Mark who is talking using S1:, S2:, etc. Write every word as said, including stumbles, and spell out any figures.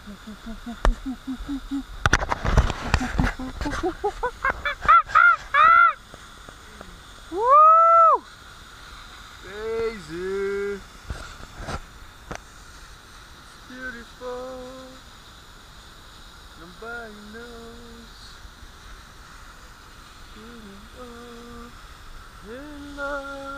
S1: Woo! Daisy, it's beautiful. Nobody knows. In love.